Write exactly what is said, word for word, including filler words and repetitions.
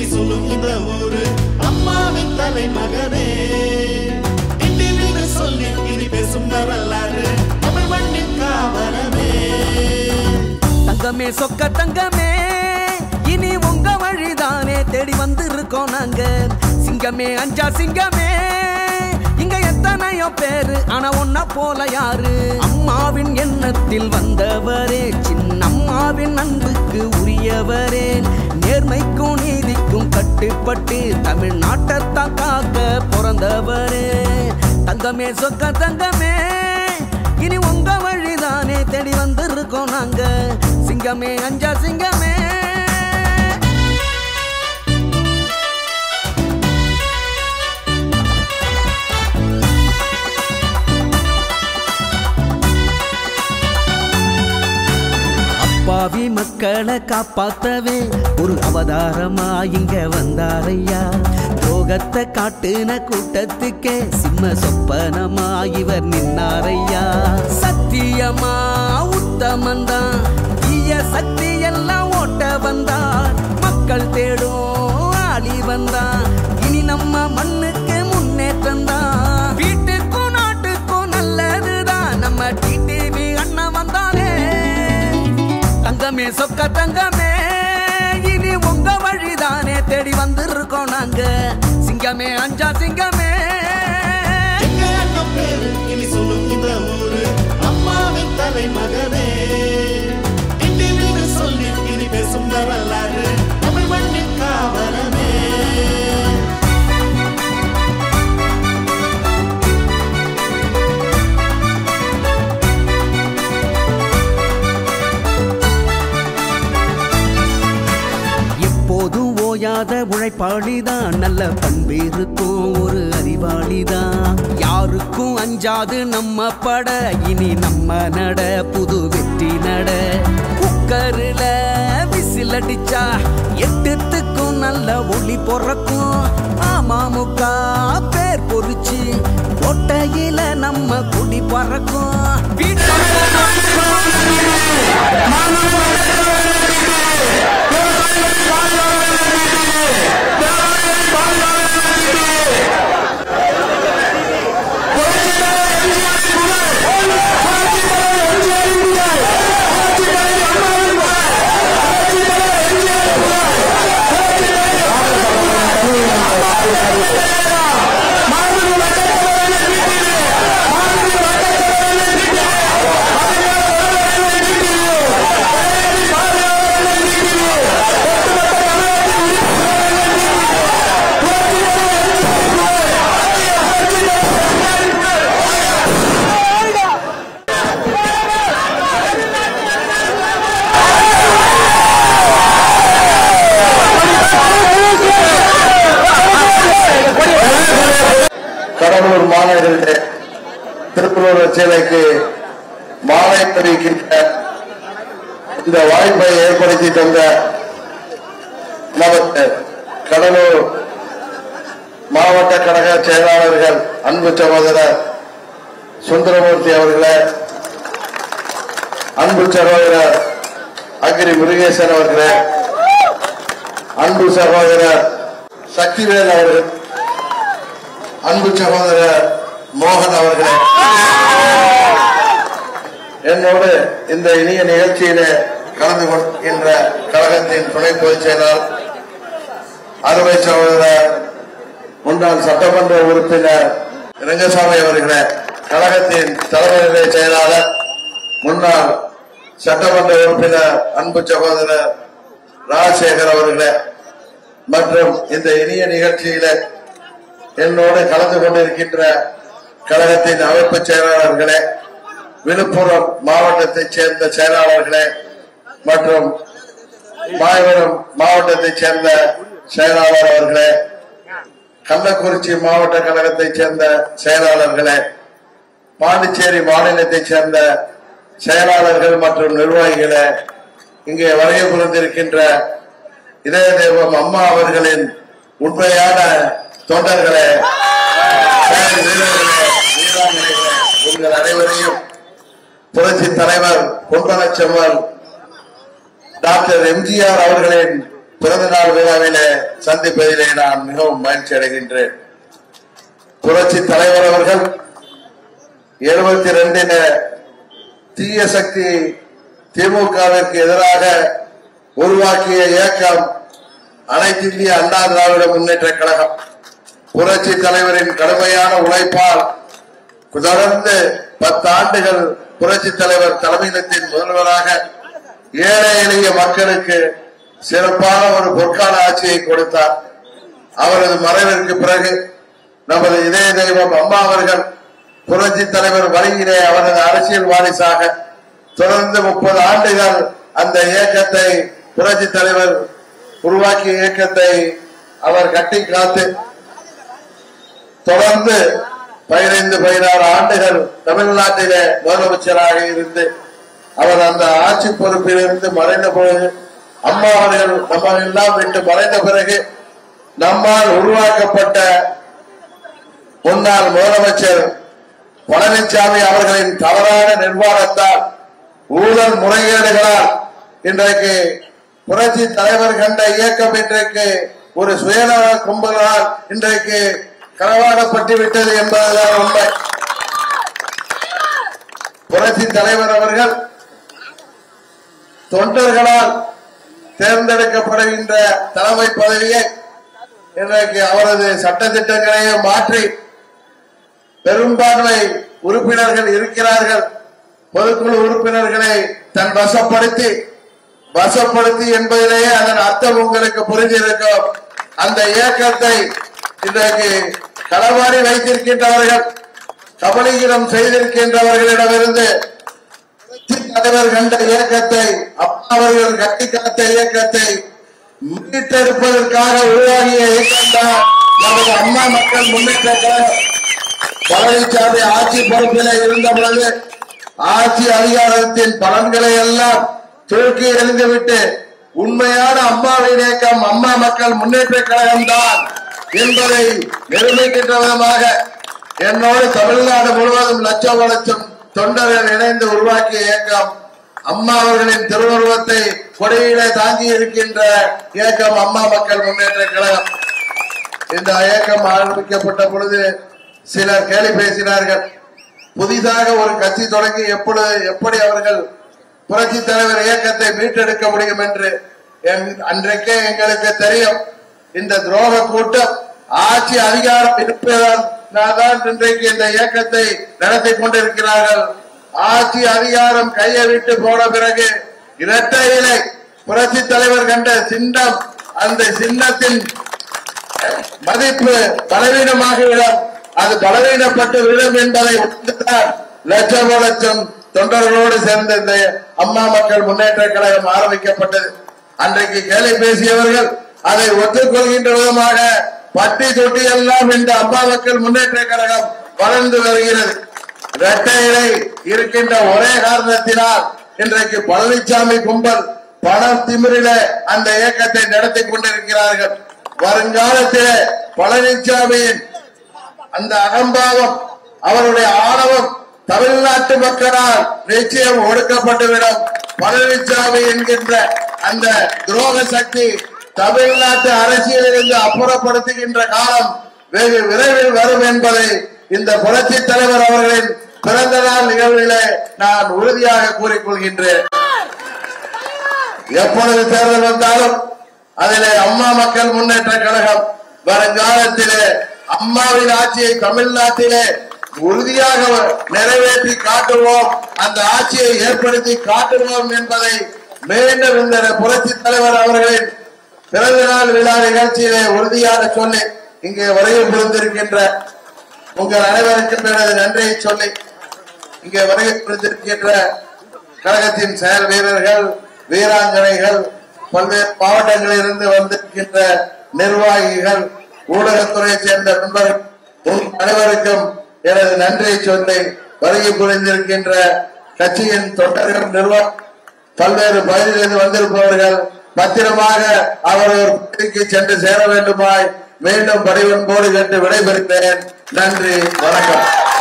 இனி சொல்லும் இந்த ஊரு அம்மாவின் தலை மகனே இண்டிவின்னு சொல்லி இனி பேசும் வரலாறு தமிழ் மண்ணின் காவலனே. தங்கமே சொக்க தங்கமே இனி உங்க வழிதானே தேடி வந்து இருக்கோம் நாங்க. சிங்கமே அஞ்சா சிங்கமே இங்க எத்தனையோ பேரு ஆனா ஒன்ன போல யாரு. அம்மாவின் எண்ணத்தில் வந்தவரே சின்னம்மாவின் அன்புக்கு உரியவரே. நேர்மைக்கும் நீதிக்கும் கட்டுப்பட்டு தமிழ்நாட்டைத்தான் காக்க பிறந்தவரே. தங்கமே சொக்க தங்கமே இனி உங்க வழிதானே தேடி வந்து இருக்கோம் நாங்க. சிங்கமே அஞ்சா சிங்கமே பாவி மக்களை காப்பாத்தவே ஒரு அவதாரமா இங்க வந்தாரையா. ரோகத்தை காட்டுன கூட்டத்துக்கே சிம்ம சொப்பனமா இவர் நின்னாரையா. சத்தியமா உத்தமந்தான் ஈய சக்தி எல்லாம் ஓட்ட வந்தார். மக்கள் தேடும் ஆளி வந்தான் இனி நம்ம மண்ணுக்கு முன்னேற்றம் தான். வீட்டுக்கும் நாட்டுக்கும் நல்லதுதான் நம்ம டிடிவி அண்ணன் வந்தானே. தங்கமே சொக்க தங்கமே இனி உங்க வழிதானே தேடி வந்து இருக்கோம் நாங்க. சிங்கமே அஞ்சா சிங்கமே இனி சொல்லும் இந்த ஊரு அம்மாவின் தலை மகனே இண்டிவின்னு சொல்லி இனி பேசும் வரலாறு தமிழ் மண்ணின் காவலனே. ஓயாத உழைப்பாளிதான் நல்ல பண்பு இருக்கும் ஒரு அறிவாளிதான். யாருக்கும் அஞ்சாது நம்ம பட இனி நம்ம நட புது வெற்றி நட. குக்கருல விசில் அடிச்சா எட்டுத்துக்கும் நல்ல ஒளி பொறக்கும். அமமுக பேர் பொறிச்சு கொட்டையில நம்ம குடி பறக்கும். கடலூர் மாநகரிலே திருக்குறள் சேலைக்கு மாலை தெரிவிக்கின்ற இந்த வாய்ப்பை ஏற்படுத்தி தந்த நமக்கு கடலூர் மாவட்ட கழக செயலாளர்கள் அன்பு சகோதரர் சுந்தரமூர்த்தி அவர்களே, அன்பு சகோதரர் அக்ரி முருகேசன் அவர்களே, அன்பு சகோதரர் சக்திவேல் அவர்கள், அன்பு சகோதரர் மோகன் அவர்களே, என்னோடு இந்த இனிய நிகழ்ச்சியிலே கலந்து கொள்கின்ற கழகத்தின் துணை பொதுச் செயலாளர் அருமை சகோதரர் முன்னாள் சட்டமன்ற உறுப்பினர் ரங்கசாமி அவர்களே, கழகத்தின் தலைமை நிலைய செயலாளர் முன்னாள் சட்டமன்ற உறுப்பினர் அன்பு சகோதரர் ராஜசேகர் அவர்களே, மற்றும் இந்த இனிய நிகழ்ச்சியில என்னோடு கலந்து கொண்டிருக்கின்ற கழகத்தின் அமைப்பு செயலாளர்களே, விழுப்புரம் மாவட்டத்தைச் சேர்ந்த செயலாளர்களே மற்றும் மாயவரம் மாவட்டத்தைச் சேர்ந்த செயலாளர் அவர்களே, கள்ளக்குறிச்சி மாவட்ட கழகத்தைச் சேர்ந்த செயலாளர்களே, பாண்டிச்சேரி மாநிலத்தைச் சேர்ந்த செயலாளர்கள் மற்றும் நிர்வாகிகளே, இங்கே வருகை புரிந்திருக்கின்ற இதய தெய்வம் அம்மா அவர்களின் உண்மையான தொண்டர்களே, உங்கள் அனைவரையும் புரட்சி தலைவர் பொன்பனச்செம்மல் டாக்டர் எம்ஜிஆர் அவர்களின் பிறந்த நாள் விழாவிலே சந்திப்பதிலே நான் மிகவும் மகிழ்ச்சி அடைகின்றேன். புரட்சி தலைவர் அவர்கள் எழுபத்தி ரெண்டில தீய சக்தி திமுகவிற்கு எதிராக உருவாக்கிய இயக்கம் அனைத்து இந்திய அண்ணா திராவிட முன்னேற்ற கழகம். புரட்சி தலைவரின் கடுமையான உழைப்பால் தொடர்ந்து பத்து ஆண்டுகள் புரட்சி தலைவர் தலைமையிடத்தின் முதல்வராக ஏழை எளிய மக்களுக்கு சிறப்பான ஒரு பொற்கால ஆட்சியை கொடுத்தார். அவரது மறைவிற்கு பிறகு நமது இதய தெய்வம் அம்மா அவர்கள் புரட்சி தலைவர் வழியிலே அவரது அரசியல் வாரிசாக தொடர்ந்து முப்பது ஆண்டுகள் அந்த இயக்கத்தை புரட்சி தலைவர் உருவாக்கிய இயக்கத்தை அவர் கட்டி காத்து தொடர்ந்து பதினைந்து பதினாறு ஆண்டுகள் தமிழ்நாட்டிலே முதலமைச்சராக இருந்து அவர் அந்த ஆட்சி பொறுப்பிலிருந்து மறைந்த பொழுது அம்மா அவர்கள் நம்ம எல்லாம் விட்டு மறைந்த பிறகு நம்மால் உருவாக்கப்பட்ட முன்னாள் முதலமைச்சர் பழனிசாமி அவர்களின் தவறான நிர்வாகத்தால் ஊழல் முறைகேடுகளால் இன்றைக்கு புரட்சி தலைவர் கண்ட இயக்கம் இன்றைக்கு ஒரு சுயநல கும்பலால் இன்றைக்கு களவாடப்பட்டு விட்டது என்பதுதான் உண்மை. புரட்சி தலைவர் அவர்கள் தொண்டர்களால் தேர்ந்தெடுக்கப்படுகின்ற தலைமை பதவியை இன்றைக்கு அவரது சட்டத்திட்டங்களையே மாற்றி பெரும்பான்மை உறுப்பினர்கள் இருக்கிறார்கள், பொதுக்குழு உறுப்பினர்களை தன் வசப்படுத்தி வசப்படுத்தி என்பதிலேயே அதன் அர்த்தம் உங்களுக்கு புரிந்திருக்கும். அந்த இயக்கத்தை இன்றைக்கு களவாடி வைத்திருக்கின்றவர்கள், கபலீகரம் செய்திருக்கின்றவர்களிடமிருந்து தலைவர் கண்ட இயக்கத்தை அப்பா அவர்கள் கட்டி காத்த இயக்கத்தை மீட்டெடுப்பதற்காக உருவாகிய இயக்கம் தான் நமது அம்மா மக்கள் முன்னேற்ற கழகம். பழனிசாமி ஆட்சி பொறுப்பில் இருந்த பொழுது ஆட்சி அதிகாரத்தின் பலன்களை எல்லாம் தூக்கி எறிந்துவிட்டு உண்மையான அம்மாவின் இயக்கம் அம்மா மக்கள் முன்னேற்ற கழகம் தான் என்பதை நிரூபிக்கின்ற விதமாக என்னோடு தமிழ்நாடு முழுவதும் லட்சம் லட்சம் தொண்டர்கள் இணைந்து உருவாக்கிய இயக்கம் அம்மா அவர்களின் திருவுருவத்தை கொடியிலே தாங்கி இருக்கின்ற இயக்கம் அம்மா மக்கள் முன்னேற்ற கழகம். இந்த இயக்கம் ஆரம்பிக்கப்பட்ட பொழுது சிலர் கேலி பேசினார்கள். புதிதாக ஒரு கட்சி தொடங்கி எப்பொழுது எப்படி அவர்கள் புரட்சி தலைவர் இயக்கத்தை மீட்டெடுக்க முடியும் என்று அன்றைக்கே எங்களுக்கு தெரியும். இந்த துரோக கூட்டம் ஆட்சி அதிகாரம் இருப்பதால் தான் இன்றைக்கு இந்த இயக்கத்தை நடத்தி கொண்டிருக்கிறார்கள். ஆட்சி அதிகாரம் கையை விட்டு போன பிறகு இரட்டை இலை புரட்சி தலைவர் கண்ட சின்னம், அந்த சின்னத்தின் மதிப்பு பலவீனமாகிவிடும், அது பலவீனப்பட்டு விடும் என்பதை லட்சம் லட்சம் தொண்டர்களோடு சேர்ந்த இந்த அம்மா மக்கள் முன்னேற்ற கழகம் ஆரம்பிக்கப்பட்டது. அன்றைக்கு கேலி பேசியவர்கள் அதை ஒத்துக்கொள்கின்ற விதமாக பட்டி தொட்டி எல்லாம் இந்த அம்மா மக்கள் முன்னேற்ற கழகம் வளர்ந்து வருகிறது. இரட்டை இலை இருக்கின்ற ஒரே காரணத்தினால் இன்றைக்கு பழனிசாமி கும்பல் பண திமிரில அந்த இயக்கத்தை நடத்தி கொண்டிருக்கிறார்கள். வருங்காலத்திலே பழனிசாமியின் அந்த அகம்பாவம், அவருடைய ஆணவம் தமிழ்நாட்டு மக்களால் நிச்சயம் ஒடுக்கப்பட்டுவிடும். பழனிசாமி என்கின்ற அந்த துரோக சக்தி தமிழ்நாட்டு அரசியலிருந்து அப்புறப்படுத்துகின்ற காலம் வெகு விரைவில் வரும் என்பதை இந்த புரட்சி தலைவர் அவர்களின் பிறந்த நாள் நிகழ்விலே நான் உறுதியாக கூறிக்கொள்கின்றேன். எப்பொழுது தேர்தல் வந்தாலும் அதிலே அம்மா மக்கள் முன்னேற்ற கழகம் வருங்காலத்திலே அம்மாவின் ஆட்சியை தமிழ்நாட்டிலே உறுதியாக நிறைவேற்றி காட்டுவோம், அந்த ஆட்சியை ஏற்படுத்தி காட்டுவோம் என்பதை மீண்டும் இந்த புரட்சி தலைவர் அவர்களின் பிறந்த நாள் விழா நிகழ்ச்சியிலே உறுதியாக சொல்லி இங்கே வருகை புரிந்திருக்கின்ற உங்கள் அனைவருக்கும் எனது நன்றியை சொல்லி இங்கே வருகை புரிந்திருக்கின்ற கழகத்தின் செயல் வீரர்கள், வீராங்கனைகள், பல்வேறு மாவட்டங்களில் இருந்து வந்திருக்கின்ற நிர்வாகிகள், ஊடகத்துறையை சேர்ந்த நண்பர்கள் அனைவருக்கும் எனது நன்றியை சொல்லி வருகை புரிந்திருக்கின்ற கட்சியின் தொண்டர்கள், நிர்வாக பல்வேறு பகுதியிலிருந்து வந்திருப்பவர்கள் பத்திரமாக அவரவர் பகுதிக்கு சென்று சேர வேண்டுமாய் மீண்டும் பணிவன்போடு கேட்டு விடைபெறுகிறேன். நன்றி, வணக்கம்.